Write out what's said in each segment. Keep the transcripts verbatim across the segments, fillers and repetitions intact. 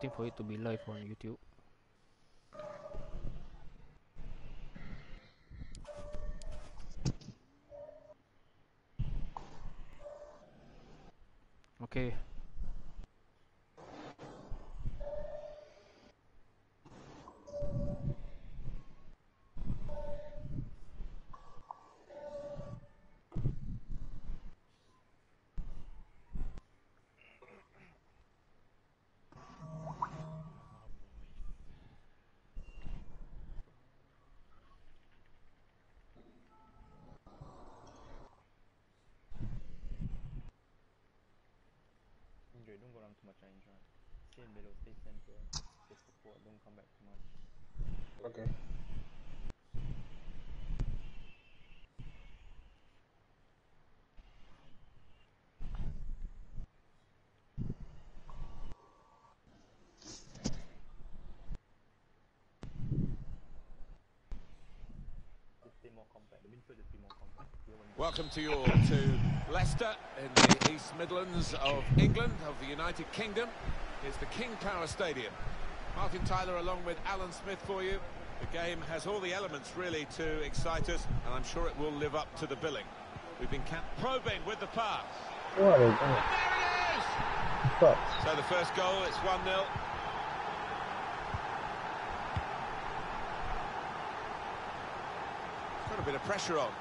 waiting for it to be live on YouTube. Okay. Don't go around too much, I enjoy. Stay in middle, stay center, stay support, don't come back too much. Okay. Just stay more compact. The midfield just be more compact. Welcome to you all to Leicester in the East Midlands of England, of the United Kingdom. It's the King Power Stadium. Martin Tyler along with Alan Smith for you. The game has all the elements really to excite us, and I'm sure it will live up to the billing. We've been probing with the pass. Oh, there and there he is! Stop. So the first goal, it's one nil. Got a bit of pressure on.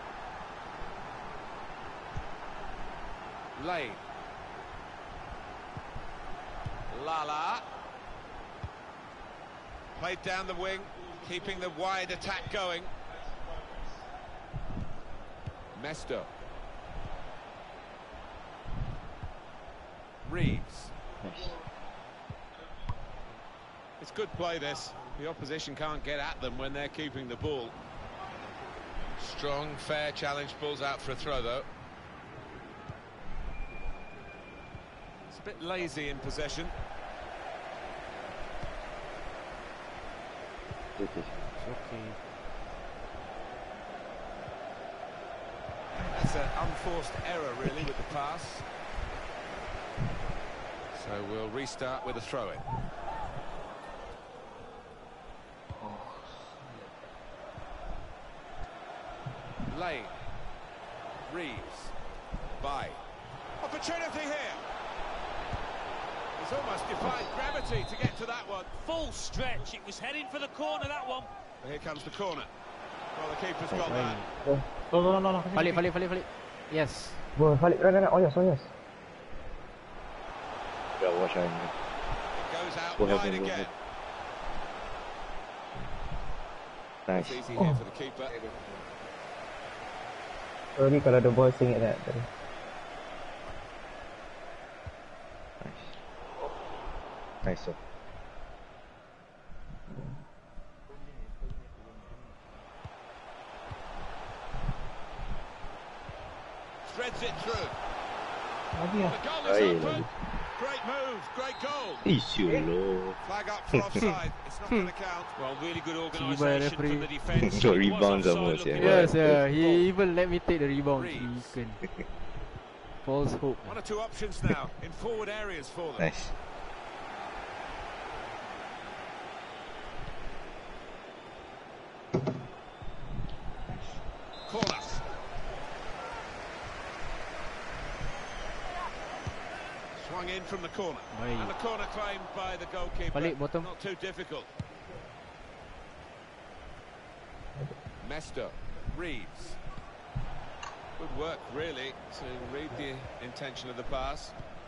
Lane. Lala. Played down the wing, keeping the wide attack going. Mesto. Reeves. It's good play, this. The opposition can't get at them when they're keeping the ball. Strong, fair challenge, pulls out for a throw, though. It's a bit lazy in possession. Okay. That's an unforced error, really, with the pass. So we'll restart with a throw-in. Lane. Reeves. By. Opportunity here. It's almost defied gravity to get to that one. Full stretch. It was heading for the corner, that one. Here comes the corner. Well, the keeper's got that. Oh, no, no, no, no. Falik, Falik, Falik, Falik. Yes. Go, Falik, run, run, run. Oh, yes, oh, yes. Yeah, watch out. It goes out Go wide ahead, go again. ahead. Nice. It's easy Oh. here for the keeper. Sorry kalau the ball sing at that. Nice. Nice, sir. Threads it through. Lagi The ah. goal is open. Great move, great goal. Isu lo. Flag up for offside. It's not going to count. Well, really good Tiba organisation referee. from the defence. Got It was rebound offside almost, looking yeah. like. Yes, yeah. He even let me take the rebound. Reeves. Chicken. False hope. One or two options now in forward areas for them. Nice. Corner. Swung in from the corner. Aye. And the corner claimed by the goalkeeper. Balik, bottom. Not too difficult. Mesto. Reeves. Good work, really, to read the intention of the pass.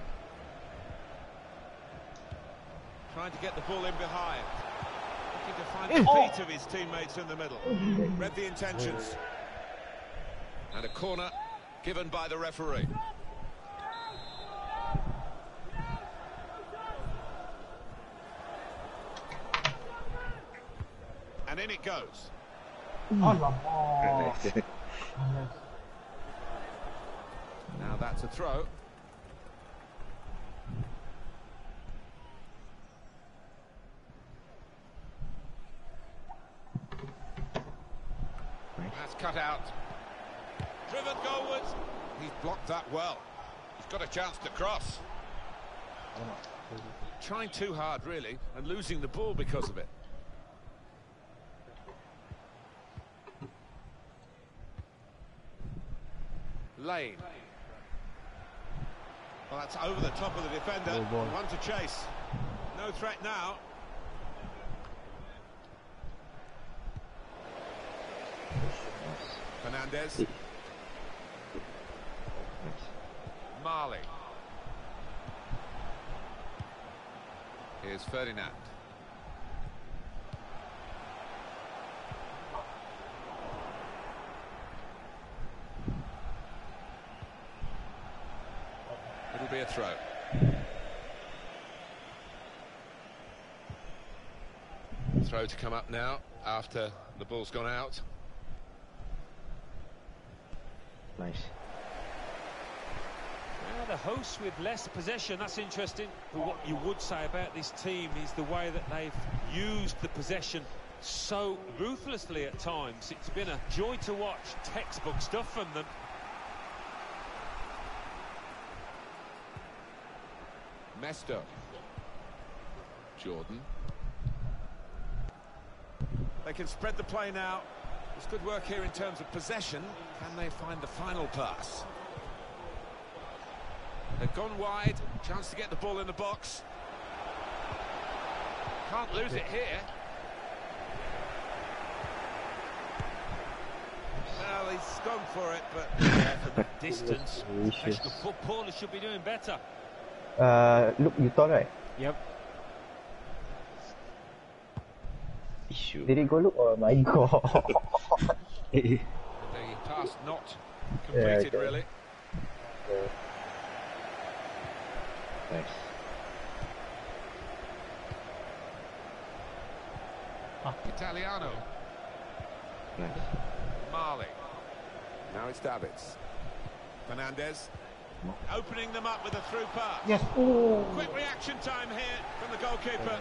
Trying to get the ball in behind. Looking to find the feet of his teammates in the middle. Read the intentions. And a corner given by the referee. And in it goes. Nice. Now that's a throw. That's cut out. Driven goalwards. He's blocked that well. He's got a chance to cross. trying too hard, really, and losing the ball because of it. Lane. Well, that's over the top of the defender. Oh, One to chase. No threat now. Fernandez. Marley. Here's Ferdinand. It'll be a throw. Throw to come up now after the ball's gone out. Nice. Well, the hosts with less possession, that's interesting. But what you would say about this team is the way that they've used the possession so ruthlessly at times. It's been a joy to watch, textbook stuff from them. Mesto. Jordan. They can spread the play now. It's good work here in terms of possession. Can they find the final pass? They've gone wide. Chance to get the ball in the box. Can't lose it here. Well, he's gone for it, but Yeah, from that distance, professional footballers should be doing better. Uh, look, you thought right? Yep. Issue. Did it go look or my god? the pass not completed, okay. really. Yeah. Nice. Italiano. Nice. Marley. Now it's Davids. Fernandez. Opening them up with a through pass. Yes. Ooh. Quick reaction time here from the goalkeeper.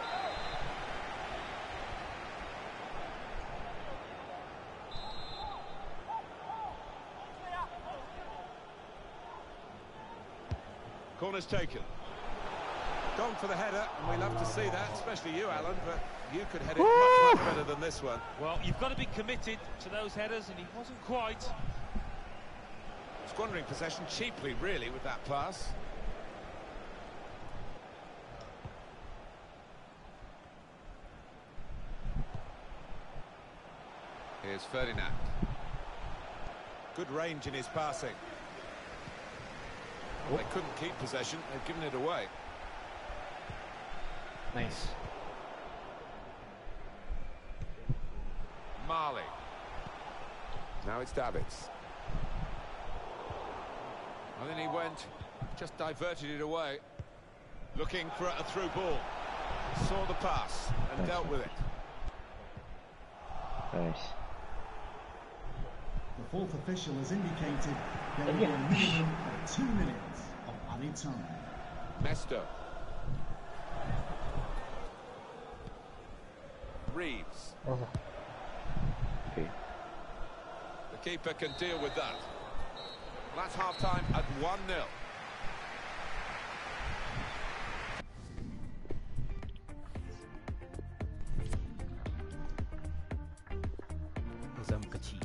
Corner's taken. Gone for the header, and we love to see that, especially you, Alan, but you could head it much, much better than this one. Well, you've got to be committed to those headers, and he wasn't quite. Squandering possession cheaply, really, with that pass. Here's Ferdinand. Good range in his passing. Well, they couldn't keep possession, they've given it away. Nice. Marley. Now it's Davids. And then he went, just diverted it away. Looking for a through ball. Saw the pass and dealt with it. Nice. The fourth official has indicated there will be a minimum of two minutes of added time. Mesto. Reeves. Oh. Okay. The keeper can deal with that. That's half-time at one nil. Azam kecil.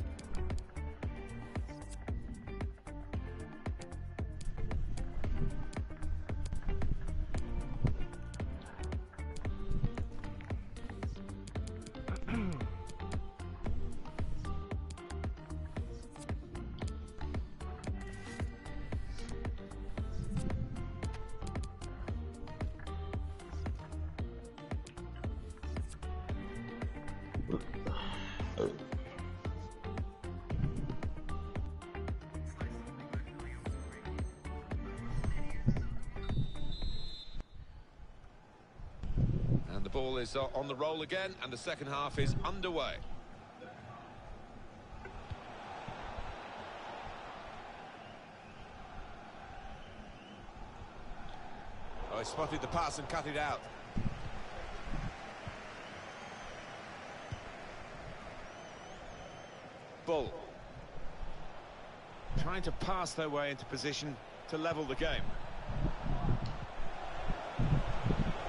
And the ball is uh, on the roll again, and the second half is underway. Oh, he spotted the pass and cut it out. Bull. Trying to pass their way into position to level the game.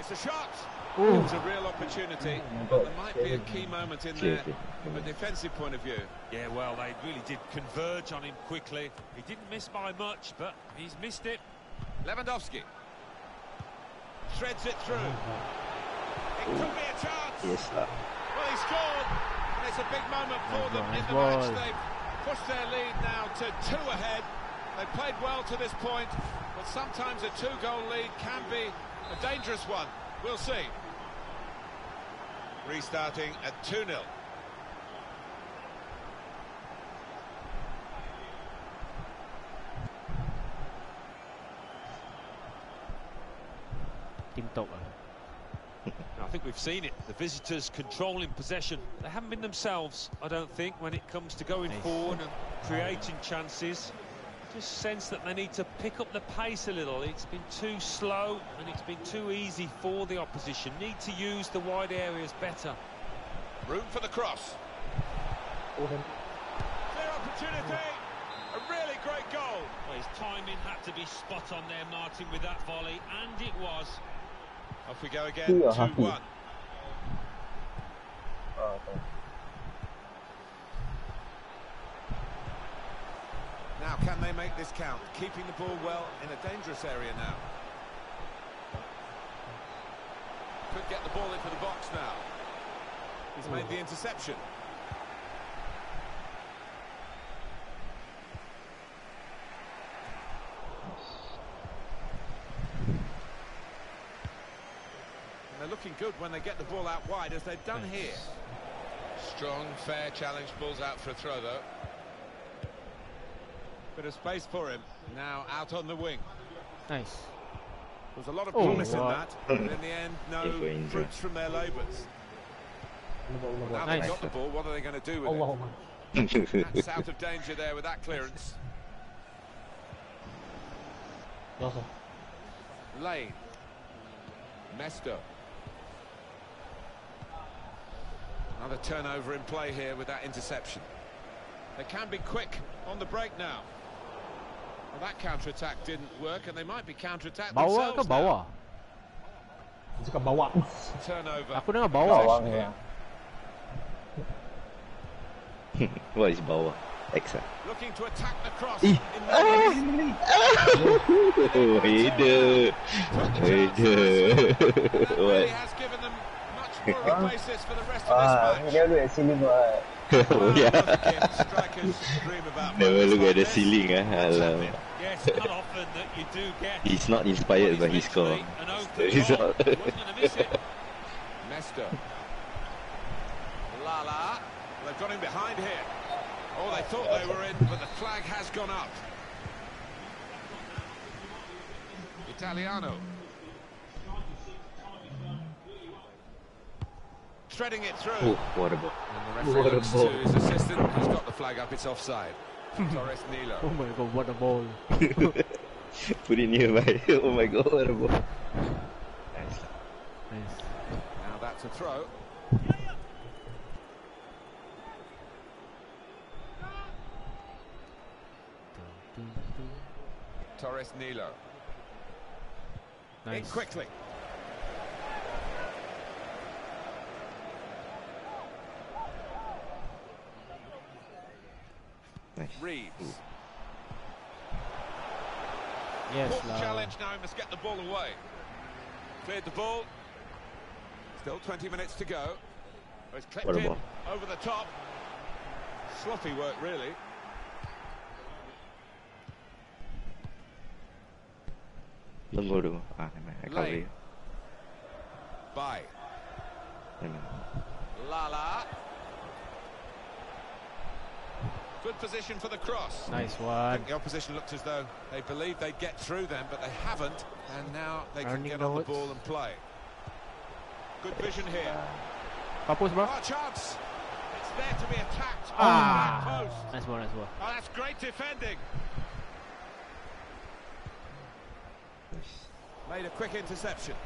It's a shot. Ooh. It was a real opportunity, but there might be a key moment in there from a defensive point of view. Yeah, well, they really did converge on him quickly. He didn't miss by much, but he's missed it. Lewandowski shreds it through. It could be a chance. Yes, sir. Well, he scored, and it's a big moment for them in the Ball. match. They've pushed their lead now to two ahead. They played well to this point, but sometimes a two-goal lead can be a dangerous one. We'll see. Restarting at two nil. Team top. I think we've seen it. The visitors controlling possession. They haven't been themselves, I don't think, when it comes to going Nice. forward and creating chances. Just sense that they need to pick up the pace a little. It's been too slow and it's been too easy for the opposition. Need to use the wide areas better. Room for the cross. Clear opportunity. A really great goal. Well, his timing had to be spot on there, Martin, with that volley, and it was. Off we go again, You two are happy. one. Oh, okay. Now, can they make this count? Keeping the ball well in a dangerous area now. Could get the ball into the box now. He's made the interception. And they're looking good when they get the ball out wide, as they've done Nice. here. Strong, fair challenge, pulls out for a throw, though. Bit of space for him. Now out on the wing. Nice. There was a lot of Oh, promise in what? that, but in the end, no If we're injured. fruits from their labours. Now Nice. they've got the ball, what are they going to do with it? That's out of danger there with that clearance. Lane. Mesto. Another turnover in play here with that interception. They can be quick on the break now. Well, that counter-attack didn't work, and they might be counter-attacked Bawah ke themselves now. bawah? Suka bawa. Turnover. Aku dengar bawah. Bawang Possession ya. What is bawah? X. Looking to attack the cross. Ih. In the Oh, header. Header. That really What? has given them much more of a basis for the rest of Ah, this dia match. look at ceiling buat. Well, Yeah. once again, strikers dream about Never moments look like at the this. ceiling, eh? What's Alam. happening? Yes, not often that you do get. He's not inspired by his score. An open The result. goal. Wasn't going to miss it. Mesto. Lala. They've got him behind here. Oh, they thought they were in, but the flag has gone up. Italiano. Threading it through. Oh, what a ball. And the referee What a looks ball. to his assistant, who's got the flag up, it's offside. Torres Nilo. Oh my god, what a ball. Put it nearby. Oh my god, what a ball. Nice. Nice. Now that's a throw. Torres Nilo. In Nice. quickly. Nice. Reeves. Yes Important lah. challenge now, he must get the ball away. Cleared the ball. Still twenty minutes to go. Oh, it's clipped What a in ball. over the top. Sloppy work, really. Don't go to. Ah, never mind. I cover Lane. you. By Never mind. Lala. Good position for the cross. Nice I one. think the opposition looked as though they believed they'd get through them, but they haven't, and now they can Running get on the downwards. ball and play. Good vision here. Kapus bro. Oh, chance! It's there to be attacked Ah. on the post. Nice ball, nice ball. Oh, that's great defending. Made a quick interception.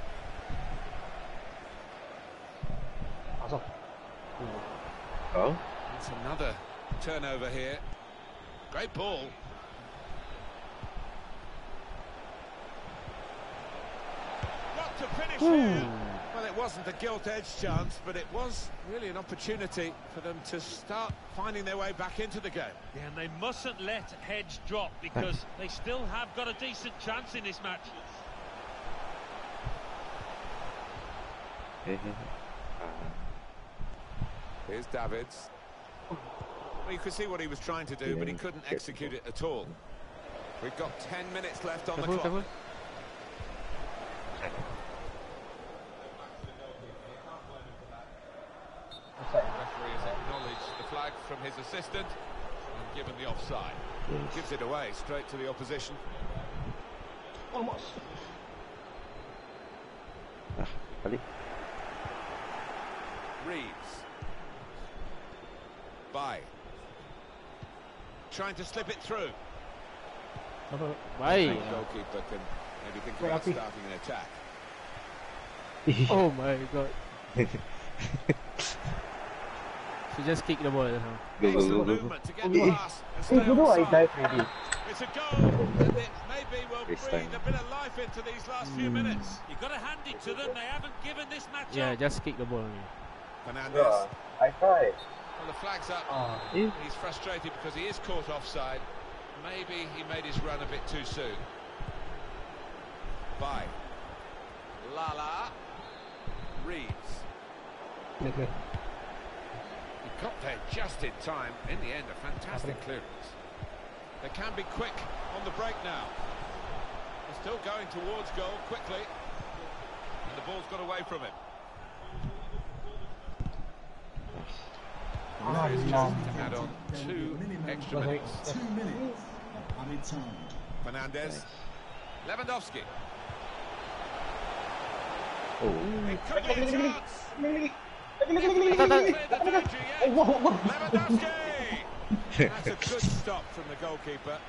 Oh? It's another turnover here. Great ball. Got to finish here. Well, it wasn't a gilt-edged chance, but it was really an opportunity for them to start finding their way back into the game. Yeah, and they mustn't let heads drop because they still have got a decent chance in this match. Here's Davids. Well, you could see what he was trying to do, but he couldn't execute it at all. We've got ten minutes left on the Careful, clock. careful. The referee has acknowledged the flag from his assistant and given the offside. Gives it away straight to the opposition. Almost. Ah, balik. Reeves. By. Trying to slip it through. Why? The goalkeeper can maybe think about starting an attack. Oh my god. She just kicked the ball. Huh? Go, go, Excellent go, go. movement to get the pass and stay offside. It's a goal, and it maybe will breathe a bit of life into these last few minutes. You've got to hand it to them. They haven't given this match Yeah, up. just kick the ball. Only. Fernandez. I tried. Well, the flag's up. Oh. He's frustrated because he is caught offside. Maybe he made his run a bit too soon. By Lala. Reeves. He got there just in time. In the end, a fantastic clearance. They can be quick on the break now. They're still going towards goal quickly. And the ball's got away from him. Oh, Referee has no. chosen to add on two extra minutes. Two minutes of added time. Fernandez. Lewandowski. Oh. It could be a chance. Lewandowski! That's a good stop from the goalkeeper.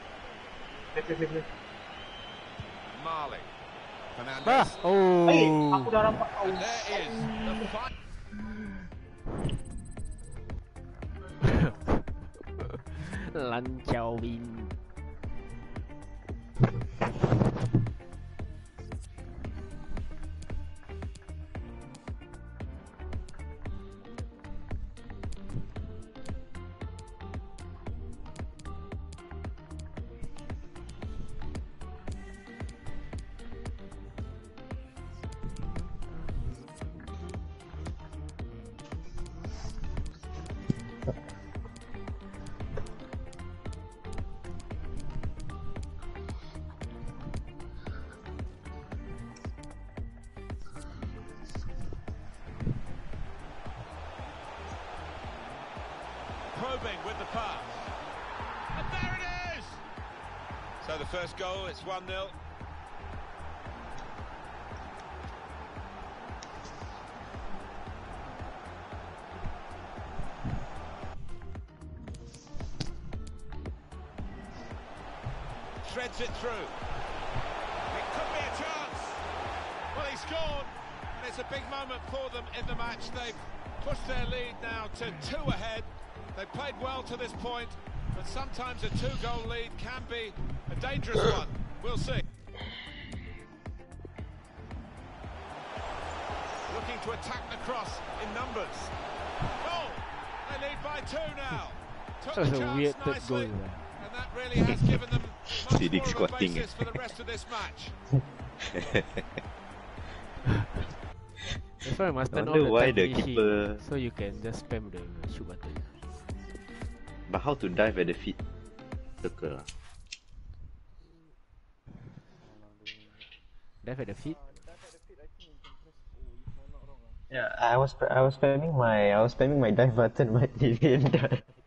Marley. Fernandez. Ah, oh. And there is the fight. Lancau win. Probing with the pass. And there it is! So the first goal, it's one nil. Threads it through. It could be a chance. Well, he scored, and it's a big moment for them in the match. They've pushed their lead now to two ahead. They've played well to this point, but sometimes a two-goal lead can be a dangerous one. We'll see. Looking to attack the cross in numbers. Goal! They lead by two now. Took That was the a chance weird third nicely, goal there. and that really has given them much Sidik more of a squatting. basis for the rest of this match. That's why I must I turn off wonder the why time the finishing, keeper- so you can just spam the shoot button. But how to dive at the feet? Circle. Dive at the feet. Yeah, I was I was spamming my I was spamming my dive button, but it didn't die.